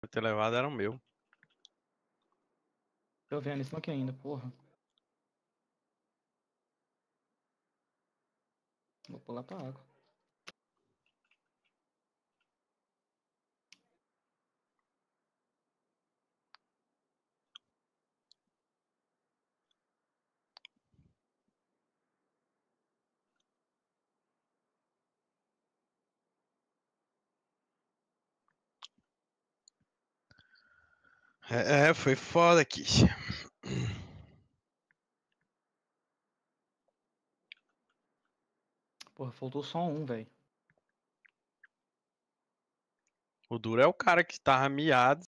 Eu ter levado era o meu. Tô vendo isso aqui ainda, porra. Vou pular pra água. Foi foda aqui. Porra, faltou só um, velho. O duro é o cara que tava miado